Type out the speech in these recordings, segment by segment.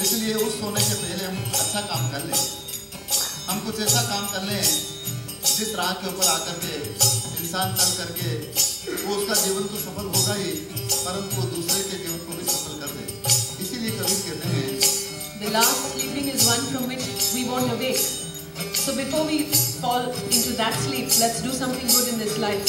इसलिए उस सोने से पहले हम अच्छा काम कर लें, हम कुछ ऐसा काम कर लें जिस राह के ऊपर आकर के इंसान चल करके वो उसका जीवन तो सफल होगा ही, परंतु वो दूसरे के जीवन को भी सफल कर दे। इसीलिए कबीर कहते हैं The last sleeping is one from which we won't awake. So before we fall into that sleep, let's do something good in this life.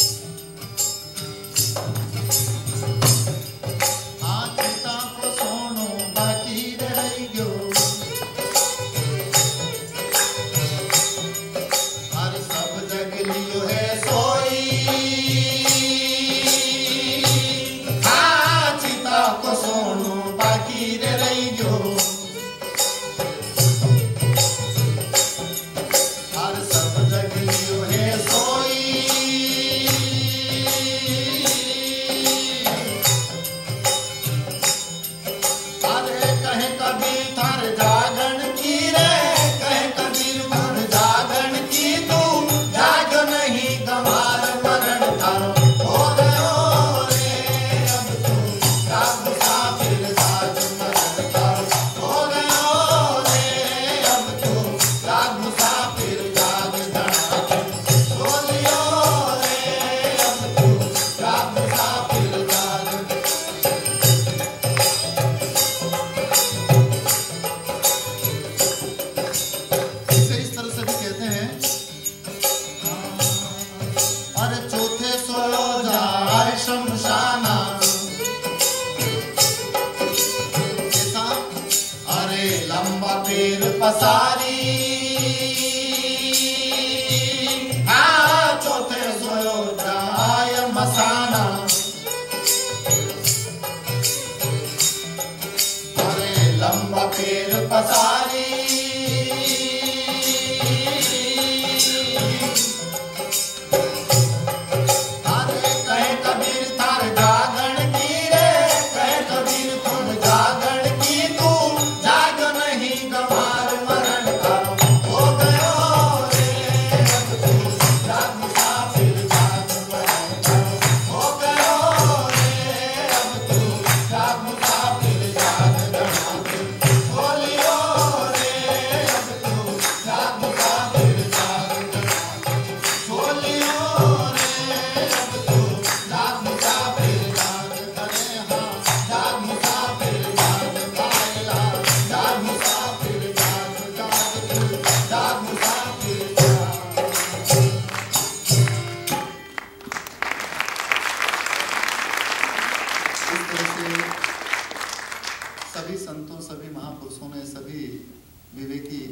सभी संतों, सभी महापुरुषों ने, सभी विवेकी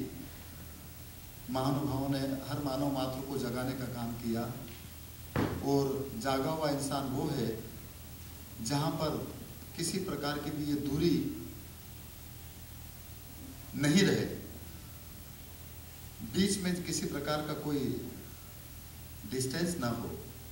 महानुभावों ने हर मानव मात्र को जगाने का काम किया। और जागा हुआ इंसान वो है जहाँ पर किसी प्रकार की भी ये दूरी नहीं रहे, बीच में किसी प्रकार का कोई डिस्टेंस ना हो,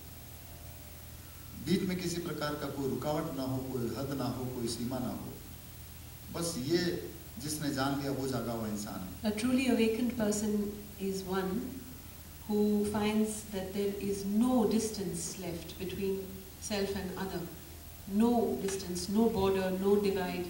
बीच में किसी प्रकार का कोई रुकावट ना हो, कोई हद ना हो, कोई सीमा ना हो। बस ये जिसने जान लिया वो जागा हुआ इंसान है। A truly awakened person is one who finds that there is no distance left between self and other. No distance, no border, no divide.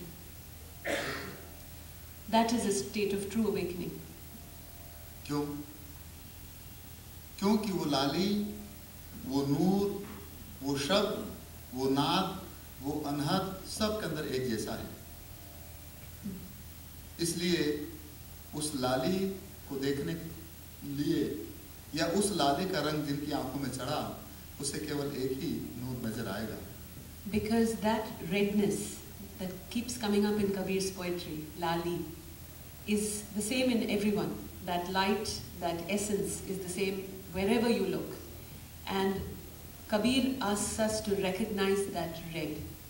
That is a state of true awakening. क्यों? क्योंकि वो लाली, वो नूर, वो शब्द, वो नाद, वो अनहद सब के अंदर एक जैसा है। इसलिए उस लाली को देखने के लिए या उस लाली का रंग जिनकी आंखों में चढ़ा, उसे केवल एक ही नूर नजर आएगा। Because that redness that keeps coming up in Kabir's poetry, lali, is the same in everyone. That light, that essence is the same wherever you look. And Kabir asks us to recognize that red.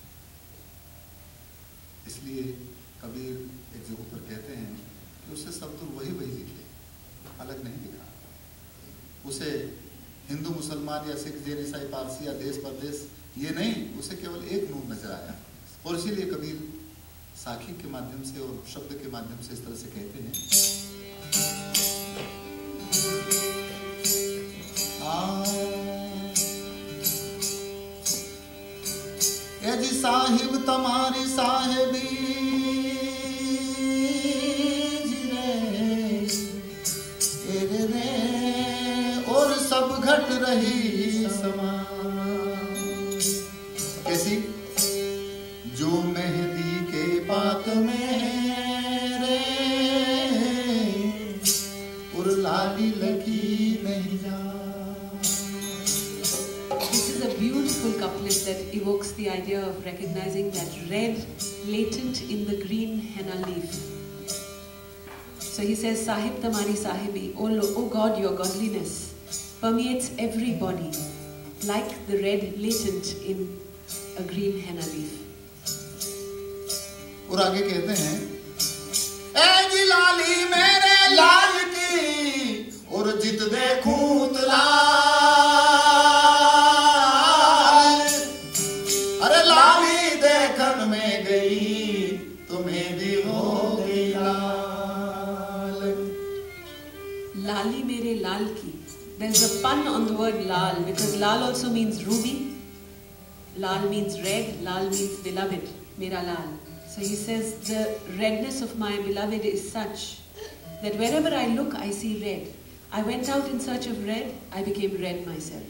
इसलिए कबीर एक जगह पर कहते हैं कि उसे सब तो वही लिखे, अलग नहीं दिखा। उसे हिंदू, मुसलमान या सिख, जैन, ईसाई, पारसी या देश परदेश ये नहीं, उसे केवल एक नूर नजर आया। और इसीलिए कबीर साखी के माध्यम से और शब्द के माध्यम से इस तरह से कहते हैं, ए जी साहिब तुम्हारी साहेबी recognizing that red latent in the green henna leaf. So he says, Sahib Tamari Sahibi, oh God, your godliness permeates every body like the red latent in a green henna leaf. और आगे कहते हैं, ऐ जी लाली मेरे लाल की और जित देखूं लाल, अरे लाली देखन में गई तुम्हें भी हो गई लाल. Lali mere lal ki. There's a pun on the word lal because lal also means ruby. Lal means red, lal means beloved, mera lal. So he says the redness of my beloved is such that wherever I look, I see red. I went out in search of red, I became red myself.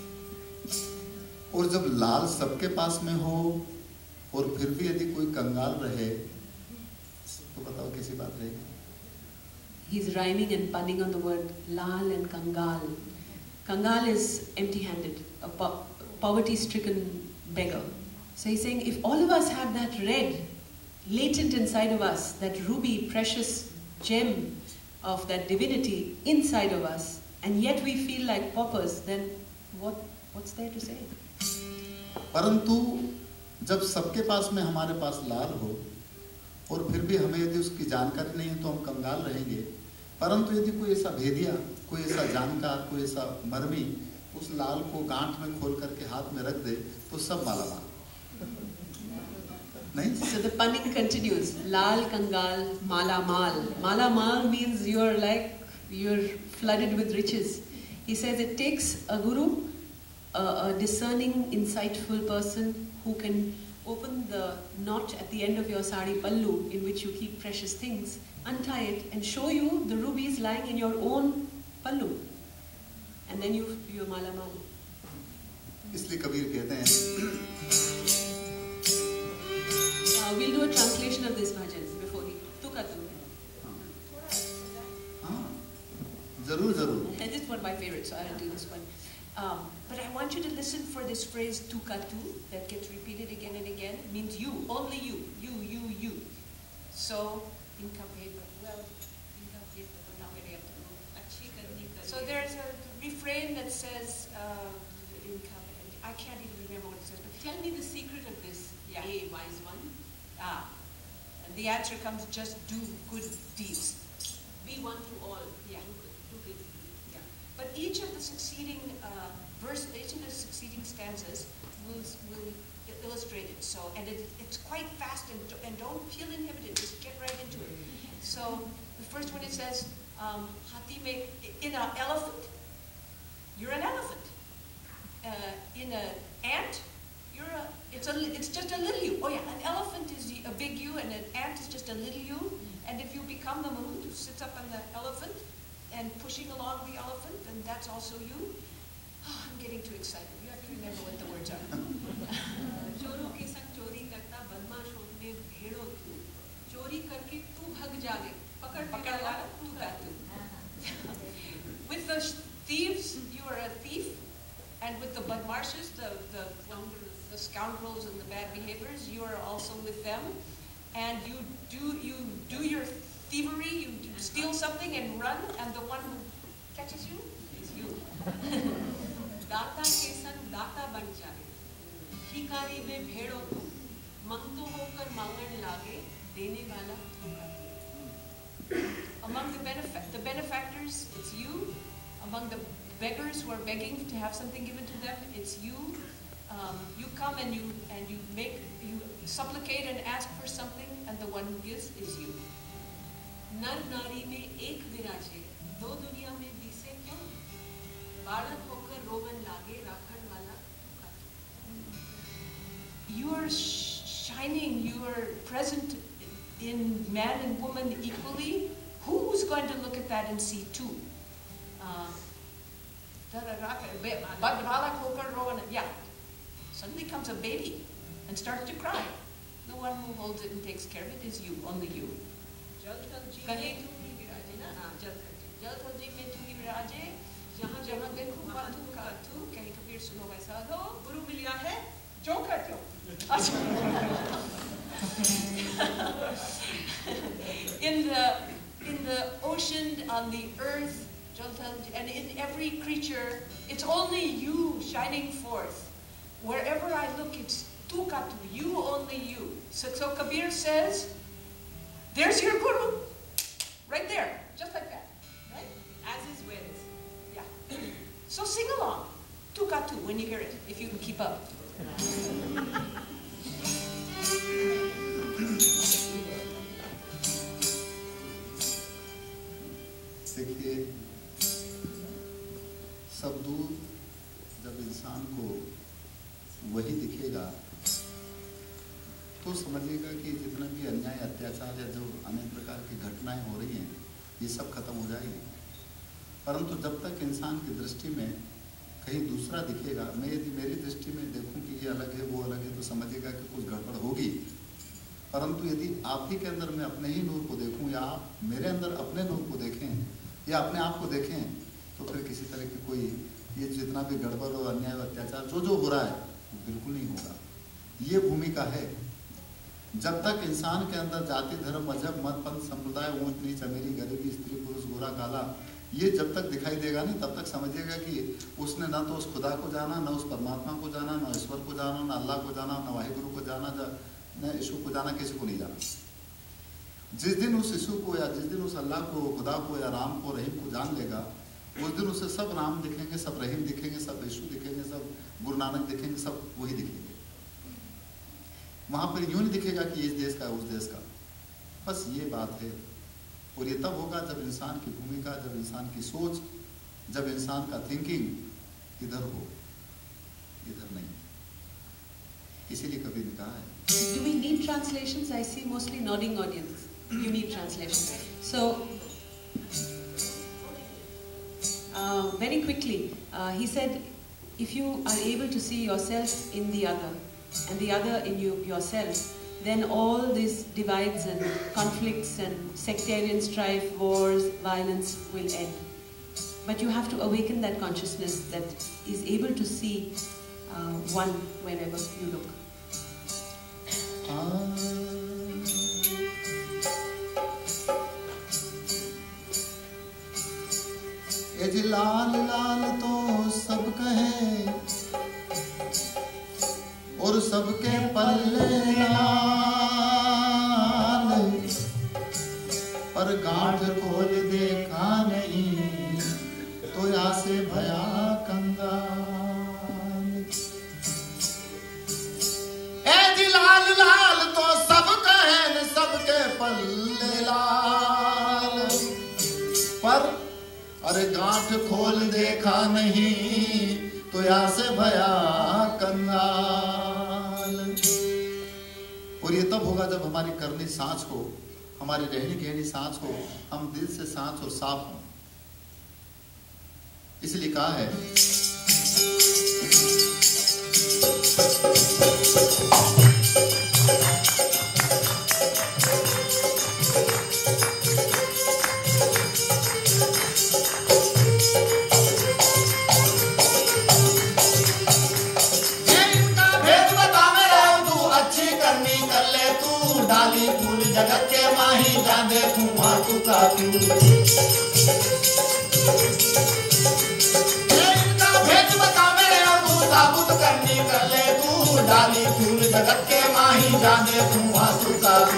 और जब लाल सबके पास में हो और फिर भी यदि कोई कंगाल रहे तो बताओ कैसी बात रहेगी. He's rhyming and punning on the word lal and kangal. Kangal is empty-handed, a poverty-stricken beggar. So he's saying if all of us have that red latent inside of us, that ruby, precious gem of that divinity inside of us, and yet we feel like paupers, then what's there to say? परंतु जब सबके पास में हमारे पास लाल हो और फिर भी हमें यदि उसकी जानकारी नहीं है तो हम कंगाल रहेंगे. परंतु यदि कोई ऐसा भेदिया, कोई ऐसा जानकार, कोई ऐसा मर्मी उस लाल को गांठ में खोल करके हाथ में रख दे तो सब मालामाल. नहीं? So the punning continues. Lal, kangal, mala mal. Mala mal means you're flooded with riches. He says it takes a guru, a discerning, insightful person who can open the knot at the end of your sari pallu in which you keep precious things, untie it and show you the rubies lying in your own pallu. And then you're mala mal. इसलिए कबीर कहते हैं, we'll do a translation of this bhajan before he took us through. हाँ, जरूर जरूर. This is one of my favorites, so I will do this one. But I want you to listen for this phrase tu katu that gets repeated again and again. It means you, only you. So, so there's a refrain that says, I can't even remember what it says, but Tell me the secret of this, Yeah. wise one. and the answer comes, just do good deeds. Be one to all. Yeah. Do good. Yeah. But each of the succeeding each of the succeeding stanzas will illustrate it. So, and it's quite fast, and don't feel inhibited. Just get right into it. So, the first one, it says, "Hati mein in an elephant, you're an elephant. In an ant, it's just a little you. Oh yeah, an elephant is a big you, and an ant is just a little you. And if you become the mahut who sits up on the elephant and pushing along the elephant, then that's also you." Oh, I'm getting too excited. You have to remember what the words are. चोरों के संग चोरी करता बदमाशों में भेड़ो तू, चोरी करके तू भग जावे, पकड़ वाला तू का तू. With the thieves, you are a thief, and with the badmarshes, the scoundrels and the bad behaviors, you are also with them, and you do your thievery, you steal something and run, and the one who catches you is you. दाता के संग दाता बन जावे, भिखारी में भेड़ो तू, मंगतो होकर मांगन लागे, देने वाला तू का तू. Among the benefactors, it's you. Among the beggars who are begging to have something given to them, it's you. You come and you supplicate and ask for something, and the one who gives is you. नर नारी में एक विराजे, दो दुनिया में दिसे क्यों? बालक होकर रोवन लागे, राखण वाला तू का तू. You are shining. You are present in man and woman equally. Who's going to look at that and see two? Yeah. Suddenly comes a baby and starts to cry. The one who holds it and takes care of it is you, only you. जल थल जी कहे में तू ही विराजे ना. जल थल जी में तू ही विराजे, जहाँ जहाँ देखूँ वहाँ तू का तू. कहीं कबीर सुनो वैसा दो, गुरु मिलिया है जो कर दो. In the ocean, on the earth, and in every creature, it's only you shining forth. Wherever I look, it's tu ka tu, you, only you. So Kabir says, there's your guru, right there, just like that, right? As is with, yeah. So sing along, tu ka tu, when you hear it, if you can keep up. देखिए, सब दूर जब इंसान को वही दिखेगा तो समझिएगा कि जितना भी अन्याय अत्याचार या जो अनेक प्रकार की घटनाएं हो रही हैं ये सब खत्म हो जाएगी। परंतु जब तक इंसान की दृष्टि में कहीं दूसरा दिखेगा, मैं यदि मेरी दृष्टि में देखूं कि ये अलग है वो अलग है तो समझिएगा कि कुछ गड़बड़ होगी। परंतु यदि आप ही के अंदर मैं अपने ही नूर को देखूं या आप मेरे अंदर अपने नूर को देखें या अपने आप को देखें तो फिर किसी तरह की कोई ये जितना भी गड़बड़ और अन्याय और अत्याचार जो हो रहा है वो बिल्कुल नहीं होगा। ये भूमिका है। जब तक इंसान के अंदर जाति धर्म मजहब मत पंथ संप्रदाय ऊंच नीच अमीरी गरीबी स्त्री पुरुष गोरा काला ये जब तक दिखाई देगा नहीं तब तक समझिएगा कि उसने ना तो उस खुदा को जाना, ना उस परमात्मा को जाना, ना ईश्वर को जाना, ना अल्लाह को जाना, ना वाहिगुरु को जाना, न यीशु को जाना, किसी को नहीं जाना। जिस दिन उस यीशु को या जिस दिन उस अल्लाह को, खुदा को या राम को, रहीम को जान लेगा उस दिन उसे सब राम दिखेंगे, सब रहीम दिखेंगे, सब यीशु दिखेंगे, सब गुरु नानक दिखेंगे, सब वही दिखेंगे। वहां पर यूं नहीं दिखेगा कि इस देश का उस देश का, बस ये बात है। और ये तब होगा जब इंसान की भूमिका, जब इंसान की सोच, जब इंसान का थिंकिंग इधर हो, इधर नहीं। इसीलिए कभी ने कहा है, Do we need translations? I see mostly nodding audience. You need translation. So, very quickly, he said, if you are able to see yourself in the other, and the other in yourself, then all these divides and conflicts and sectarian strife, wars, violence will end. But you have to awaken that consciousness that is able to see one wherever you look. एज लाल लाल तो सब कहे और सबके पल्ले लाल, पर गांठ खोल देखा नहीं तो या से भया कंगाल। एज लाल लाल तो सब कहे सबके पल्ले लाल, पर अरे गांठ खोल देखा नहीं तो यहाँ से भया कंगाल। और ये तब होगा जब हमारी करनी सांस हो, हमारी रहनी कहनी सांस हो, हम दिल से सांस और साफ हो। इसलिए कहा है, डाली फूल जगत के माही जा देखूं तू का तू। इनका भेद बता मेरे तू साबुत करनी कर ले तू, डाली फूल जगत के माही जा देखूं तू का तू।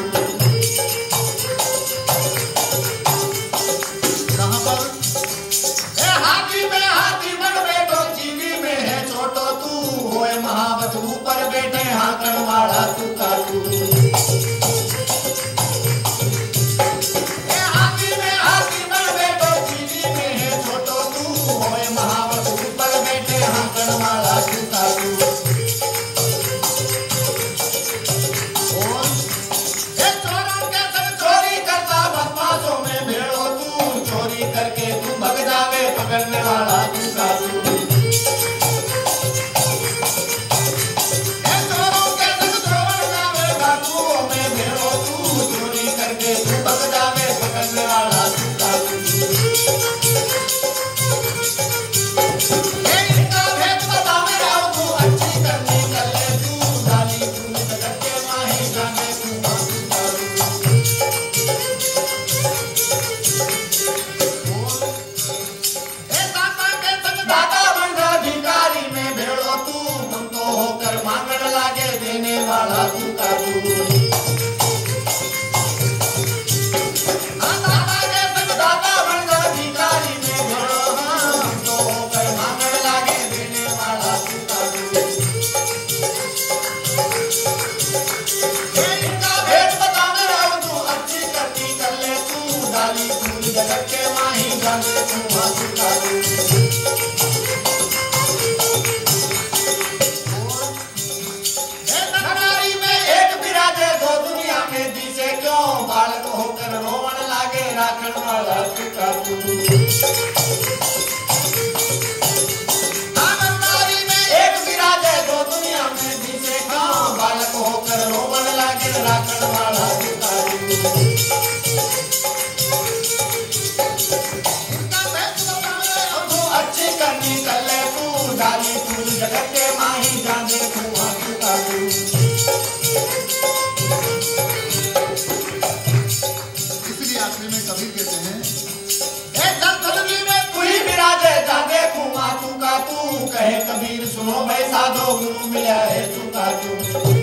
कहां पर हाथी में हाथी बन बैठो, चीनी में है छोटो तू, होए महावत ऊपर बैठे हाकड़ वाला तू का तू। पकड़ने वाला तू का तू। चोरों के संग चोर जावे डाकुओं में भेड़ो तू, चोरी करके तू भग जावे पकड़ने वाला तू का तू। इनका भेद बता मेरा तू अच्छी करनी कर ले तू, डाली डाली फूल जगत के माही जाने कुआं चुका तू। नारी में एक विराजे दो दुनिया में दिसे क्यों बालक होकर रोवन लागे राखण वाला चुका तू। नारी में एक विराजे दो दुनिया में दिसे क्यों बालक होकर रोवन लागे राखण वाला चुका तू। अच्छी करनी चले तू डाली फूल जगत के माही जाने कुआं चुका तू। इसलिए आखिरी में कबीर कहते हैं में तू ही विराजे जाने कुआं चुका तू। कहे कबीर सुनो भाई साधो गुरु मिला है चुका तू।